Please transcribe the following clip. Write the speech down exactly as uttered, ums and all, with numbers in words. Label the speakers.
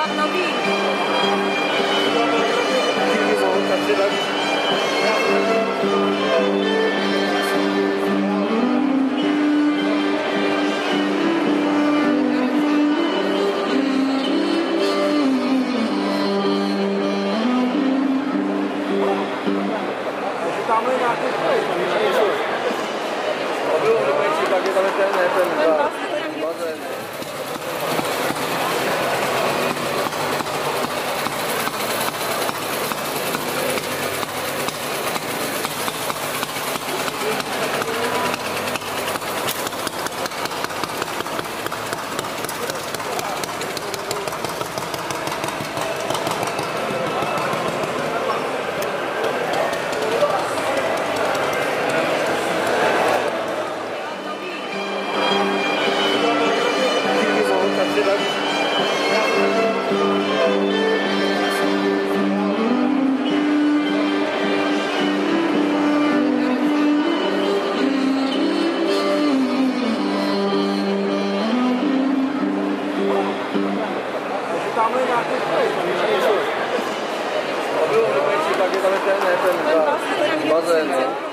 Speaker 1: nový.
Speaker 2: Tamhle nějaký společný. A bylo největší, tak je tam ten, ne, ten bazén. Tamhle nějaký společný. A bylo největší, tak je tam ten, ne, ten bazén.